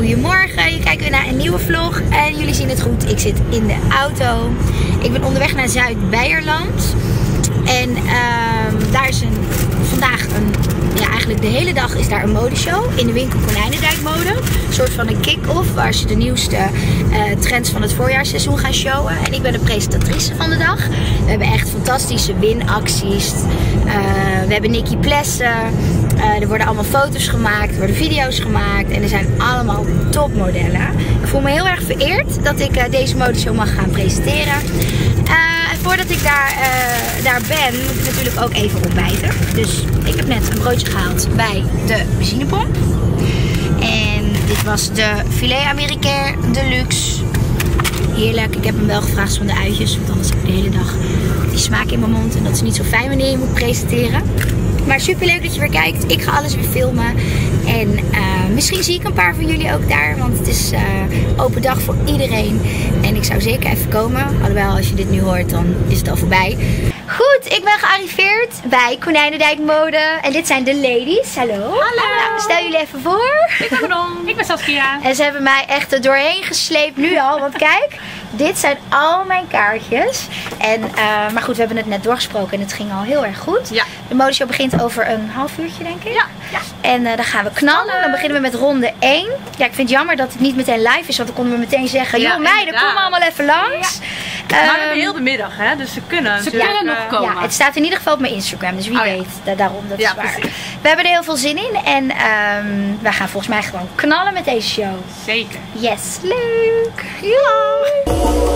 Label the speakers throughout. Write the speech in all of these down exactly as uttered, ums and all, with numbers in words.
Speaker 1: Goedemorgen, je kijkt weer naar een nieuwe vlog en jullie zien het goed, ik zit in de auto. Ik ben onderweg naar Zuid-Beierland en uh, daar is een, vandaag een, ja eigenlijk de hele dag is daar een modeshow in de winkel Konijnendijk Mode. Een soort van een kick-off waar ze de nieuwste uh, trends van het voorjaarsseizoen gaan showen. En ik ben de presentatrice van de dag. We hebben echt fantastische winacties. Uh, we hebben Nikki Plessen. Uh, er worden allemaal foto's gemaakt, er worden video's gemaakt en er zijn allemaal topmodellen. Ik voel me heel erg vereerd dat ik uh, deze modeshow mag gaan presenteren. Uh, en voordat ik daar, uh, daar ben, moet ik natuurlijk ook even ontbijten. Dus ik heb net een broodje gehaald bij de benzinepomp. En dit was de filet américain deluxe. Heerlijk, ik heb hem wel gevraagd zonder uitjes, want anders heb ik de hele dag die smaak in mijn mond. En dat is niet zo fijn wanneer je moet presenteren. Maar super leuk dat je weer kijkt. Ik ga alles weer filmen. En uh, misschien zie ik een paar van jullie ook daar. Want het is uh, open dag voor iedereen. En ik zou zeker even komen. Alhoewel, als je dit nu hoort, dan is het al voorbij. Goed, ik ben gearriveerd bij Konijnendijk Mode. En dit zijn de ladies. Hallo.
Speaker 2: Hallo.
Speaker 1: Nou, stel jullie even voor.
Speaker 2: Ik ben Ron. Ik ben Saskia.
Speaker 1: En ze hebben mij echt er doorheen gesleept nu al. Want kijk, dit zijn al mijn kaartjes. En, uh, maar goed, we hebben het net doorgesproken en het ging al heel erg goed.
Speaker 2: Ja.
Speaker 1: De modeshow begint over een half uurtje, denk ik.
Speaker 2: Ja. Ja.
Speaker 1: En uh, dan gaan we knallen. Dan beginnen we met ronde één. Ja, ik vind het jammer dat het niet meteen live is. Want dan konden we meteen zeggen,
Speaker 2: Ja,
Speaker 1: joh meiden,
Speaker 2: inderdaad.
Speaker 1: kom allemaal even langs.
Speaker 2: Ja. Maar we
Speaker 1: Um,
Speaker 2: hebben heel de middag, hè? Dus ze kunnen. Ze
Speaker 1: ja,
Speaker 2: kunnen nog komen.
Speaker 1: Ja, het staat in ieder geval op mijn Instagram, dus wie
Speaker 2: Oh, ja.
Speaker 1: weet, da daarom, dat
Speaker 2: Ja,
Speaker 1: is waar.
Speaker 2: precies.
Speaker 1: We hebben er heel veel zin in en um, wij gaan volgens mij gewoon knallen met deze show.
Speaker 2: Zeker.
Speaker 1: Yes, leuk! Ja!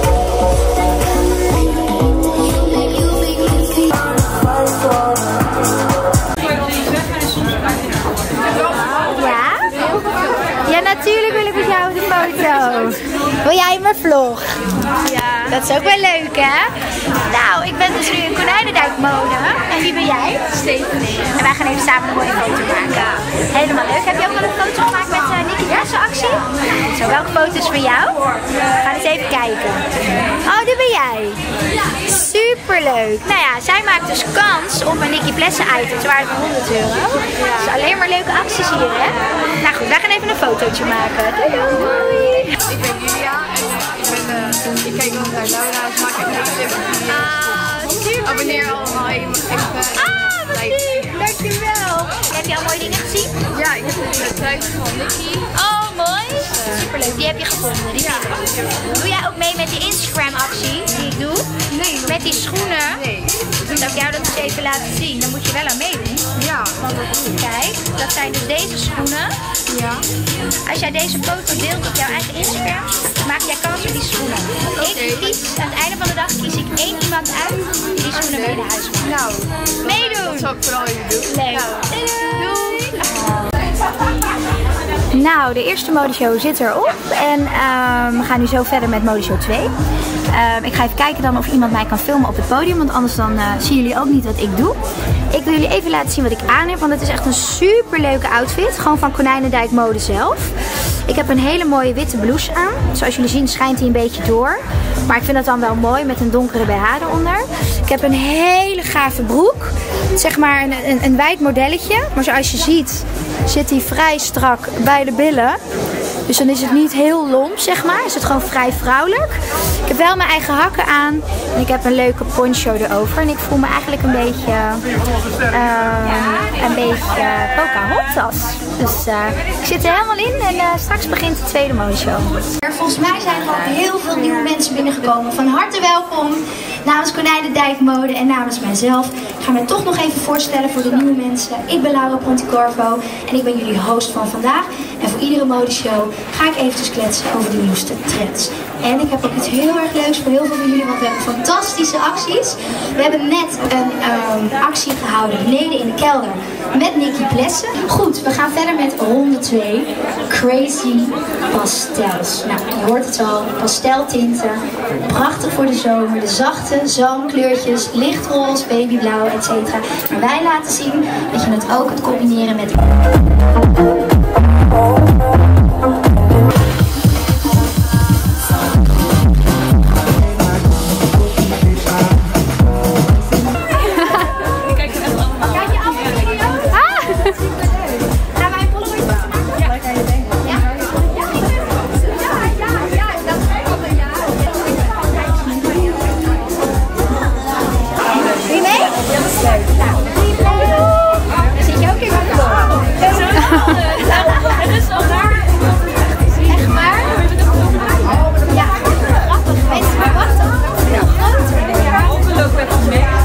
Speaker 1: Ja? Ja, natuurlijk wil ik met jou de foto. Wil jij mijn vlog? Ja. Dat is ook wel leuk, hè? Nou, ik ben dus nu in Konijnendijk Mode. En wie ben jij? Stephanie. En wij gaan even samen een mooie foto maken. Helemaal leuk. Heb je ook wel een foto gemaakt met uh, Nikki Plessen actie? Nou, zo, welke foto is van jou? We gaan eens even kijken. Oh, dit ben jij. Superleuk. Nou ja, zij maakt dus kans op een Nikki Plessen item. Te waarde van honderd euro. Dus alleen maar leuke acties hier, hè? Nou goed, wij gaan even een fotootje maken. Doei doei.
Speaker 3: Ik ben Julia en ik, ben, uh, ik kijk altijd naar Laura, dus maak ik een video's.
Speaker 1: Ah, super.
Speaker 3: Abonneer allemaal even. even
Speaker 1: Ah, wat lief. Dankjewel. Heb je al mooie dingen gezien?
Speaker 3: Ja, ik heb de trui van Nikki.
Speaker 1: Oh, mooi. Superleuk. Die heb je gevonden. Die
Speaker 3: Ja.
Speaker 1: Doe jij ook mee met die Instagram actie die ik doe?
Speaker 3: Nee.
Speaker 1: Met die schoenen?
Speaker 3: Nee.
Speaker 1: Zal ik jou dat eens even laten zien? Dan moet je wel aan meedoen.
Speaker 3: Ja.
Speaker 1: Kijk, dat zijn dus deze schoenen.
Speaker 3: Ja.
Speaker 1: Als jij deze foto deelt op jouw eigen Instagram, maak jij kans op die schoenen. Ik kies, aan het einde van de dag kies ik één iemand uit die die schoenen mee naar huis maakt.
Speaker 3: Nou,
Speaker 1: Meedoen!
Speaker 3: dat zal ik vooral even doen.
Speaker 1: Leuk. Doei! Nou, de eerste modeshow zit erop en uh, we gaan nu zo verder met modeshow twee. Uh, ik ga even kijken dan of iemand mij kan filmen op het podium, want anders dan uh, zien jullie ook niet wat ik doe. Ik wil jullie even laten zien wat ik aan heb, want het is echt een super leuke outfit. Gewoon van Konijnendijk Mode zelf. Ik heb een hele mooie witte blouse aan. Zoals jullie zien schijnt hij een beetje door. Maar ik vind dat dan wel mooi met een donkere B H eronder. Ik heb een hele gave broek. Zeg maar een, een, een wijd modelletje. Maar zoals je ziet zit hij vrij strak bij de billen. Dus dan is het niet heel lomp, zeg maar. Is het gewoon vrij vrouwelijk. Ik heb wel mijn eigen hakken aan. En ik heb een leuke poncho erover. En ik voel me eigenlijk een beetje... Uh, een beetje uh, Pocahontas. Dus uh, ik zit er helemaal in. En uh, straks begint de tweede modeshow. Volgens mij zijn er al heel veel nieuwe mensen binnengekomen. Van harte welkom. Namens Konijnendijk Mode en namens mijzelf. Ik ga mij toch nog even voorstellen voor de nieuwe mensen. Ik ben Laura Pontecorvo. En ik ben jullie host van vandaag. En voor iedere modeshow ga ik eventjes kletsen over de nieuwste trends. En ik heb ook iets heel erg leuks voor heel veel van jullie, want we hebben fantastische acties. We hebben net een um, actie gehouden beneden in de kelder met Nikki Plessen. Goed, we gaan verder met ronde twee. Crazy pastels. Nou, je hoort het al, pasteltinten. Prachtig voor de zomer. De zachte zalmkleurtjes, lichtroze, babyblauw, et cetera. Maar wij laten zien dat je het ook kunt combineren met... Gaan wij een Polaroid maken? Ja. Ja? Nou, dan zie je iedereen. Dan zit je ook in mijn vlog. Het is al waar. Echt waar? Ja, grappig. Weet je maar wat dan? Veel groter. Ja, ongelooflijk met ons mee.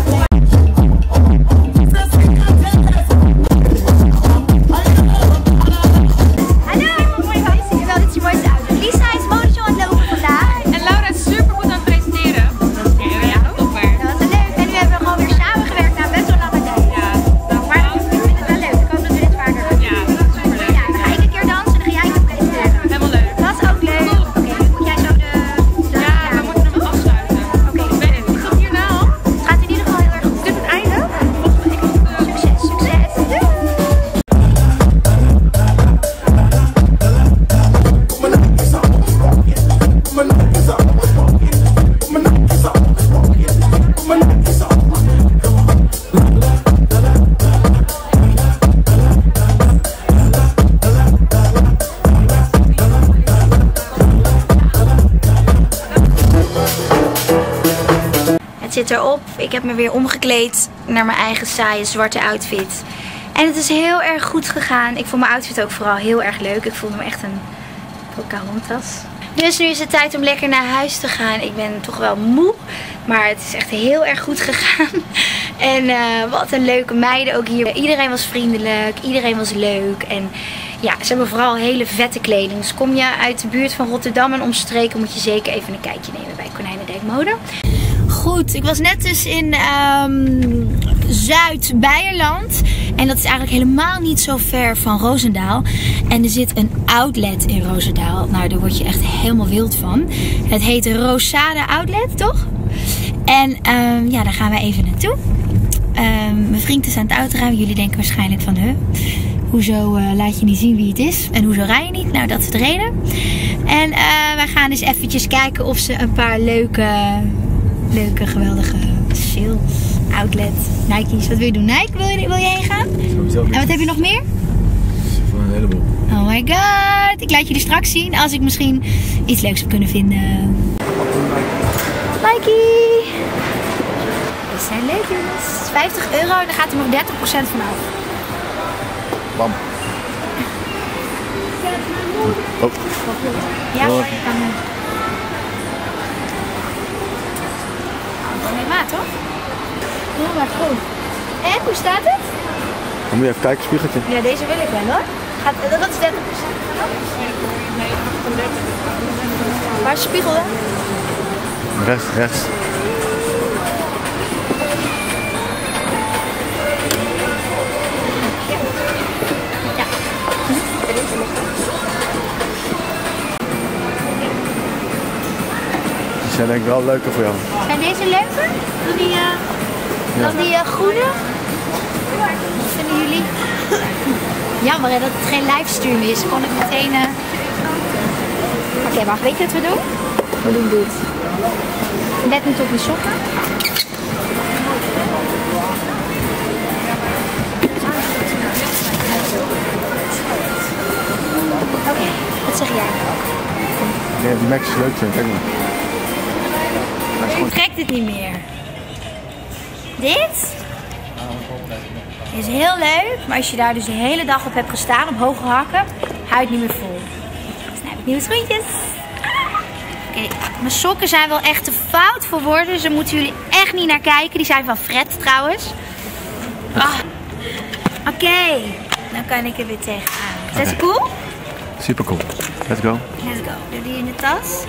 Speaker 1: Zit erop. Ik heb me weer omgekleed naar mijn eigen saaie zwarte outfit. En het is heel erg goed gegaan. Ik vond mijn outfit ook vooral heel erg leuk. Ik voelde me echt een Pocahontas. Dus nu is het tijd om lekker naar huis te gaan. Ik ben toch wel moe. Maar het is echt heel erg goed gegaan. En uh, wat een leuke meiden ook hier. Iedereen was vriendelijk. Iedereen was leuk. En ja, ze hebben vooral hele vette kleding. Dus kom je uit de buurt van Rotterdam en omstreken, moet je zeker even een kijkje nemen bij Konijnendijk Mode. Goed, ik was net dus in um, Zuid-Beierland. En dat is eigenlijk helemaal niet zo ver van Roosendaal. En er zit een outlet in Roosendaal. Nou, daar word je echt helemaal wild van. Het heet Rosada Outlet, toch? En um, ja, daar gaan we even naartoe. Um, mijn vriend is aan het autorijden. Jullie denken waarschijnlijk van, huh? Hoezo uh, laat je niet zien wie het is? En hoezo rij je niet? Nou, dat is de reden. En uh, wij gaan eens eventjes kijken of ze een paar leuke... Leuke, geweldige sales, outlet, Nike's. Wat wil je doen? Nike? Wil je, wil je heen gaan? En wat heb je nog meer?
Speaker 4: Van een heleboel.
Speaker 1: Oh my god. Ik laat jullie straks zien als ik misschien iets leuks heb kunnen vinden. Nike. Die zijn leuk, jongens. vijftig euro en dan gaat er nog dertig procent vanaf.
Speaker 4: Bam. Oh.
Speaker 1: Ja, hoor, je kan... Maat, toch? Ja, maar goed. En, hoe staat het?
Speaker 4: Dan moet je even kijken, spiegeltje.
Speaker 1: Ja, deze wil ik wel hoor. Gaat, dat is dertig procent. Waar is de spiegel dan?
Speaker 4: Rechts, rechts.
Speaker 1: Ja. Ja.
Speaker 4: Die zijn denk ik wel leuker voor jou.
Speaker 1: Zijn deze leuker dan die, uh, ja. dan die uh, groene? Wat vinden jullie? Jammer hè, dat het geen livestream is. Kon ik meteen... Uh... Oké, okay, wacht. Weet je wat we doen? We doen dit. Let niet op mijn sokken. Oké, okay, wat zeg jij?
Speaker 4: Ja, die Max is leuk zijn, kijk maar.
Speaker 1: Ik trek dit niet meer. Dit is heel leuk, maar als je daar dus de hele dag op hebt gestaan, op hoge hakken, hou je het niet meer vol. Dus dan heb ik nieuwe schoentjes. Oké, okay, mijn sokken zijn wel echt te fout voor woorden, dus daar moeten jullie echt niet naar kijken. Die zijn van Fred trouwens. Ah. Oké, okay, dan kan ik er weer tegenaan. Is dat okay. Cool?
Speaker 4: Super cool. Let's go.
Speaker 1: Let's go. Doe die in de tas.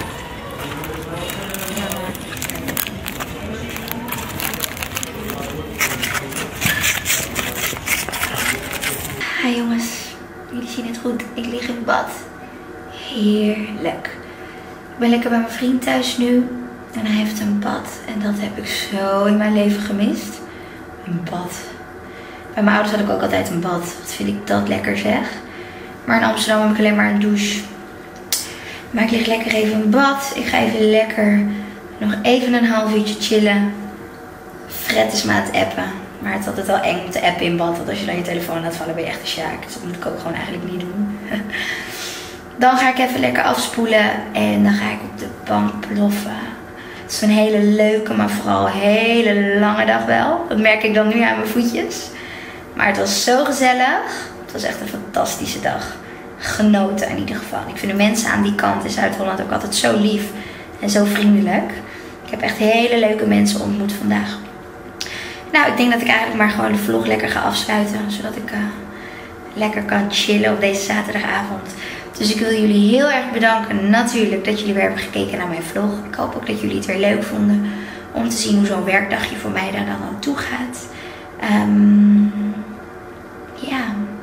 Speaker 1: Hi jongens, jullie zien het goed. Ik lig in bad. Heerlijk. Ik ben lekker bij mijn vriend thuis nu. En hij heeft een bad. En dat heb ik zo in mijn leven gemist. Een bad. Bij mijn ouders had ik ook altijd een bad. Wat vind ik dat lekker zeg. Maar in Amsterdam heb ik alleen maar een douche. Maar ik lig lekker even in bad. Ik ga even lekker nog even een half uurtje chillen. Fred is me aan het appen. Maar het is altijd wel eng om te appen in bad. Want als je dan je telefoon laat vallen ben je echt een sjaak. Dus dat moet ik ook gewoon eigenlijk niet doen. Dan ga ik even lekker afspoelen. En dan ga ik op de bank ploffen. Het is een hele leuke, maar vooral hele lange dag wel. Dat merk ik dan nu aan mijn voetjes. Maar het was zo gezellig. Het was echt een fantastische dag. Genoten in ieder geval. Ik vind de mensen aan die kant in Zuid-Holland ook altijd zo lief en zo vriendelijk. Ik heb echt hele leuke mensen ontmoet vandaag. Nou, ik denk dat ik eigenlijk maar gewoon de vlog lekker ga afsluiten. Zodat ik uh, lekker kan chillen op deze zaterdagavond. Dus ik wil jullie heel erg bedanken natuurlijk dat jullie weer hebben gekeken naar mijn vlog. Ik hoop ook dat jullie het weer leuk vonden om te zien hoe zo'n werkdagje voor mij daar dan aan toe gaat. Um, ja,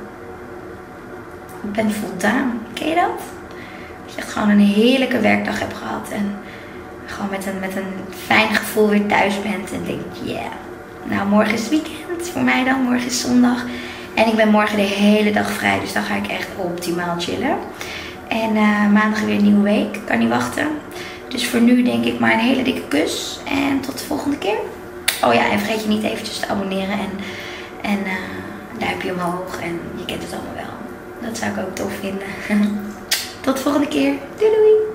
Speaker 1: ik ben voldaan. Ken je dat? Dat je echt gewoon een heerlijke werkdag hebt gehad en gewoon met een, met een fijn gevoel weer thuis bent en denkt, ja, yeah. Nou morgen is het weekend voor mij dan, morgen is zondag. En ik ben morgen de hele dag vrij, dus dan ga ik echt optimaal chillen. En uh, maandag weer een nieuwe week, ik kan niet wachten. Dus voor nu denk ik maar een hele dikke kus en tot de volgende keer. Oh ja, en vergeet je niet eventjes te abonneren en, en uh, een duimpje omhoog en je kent het allemaal wel. Dat zou ik ook tof vinden. Tot de volgende keer, doei doei!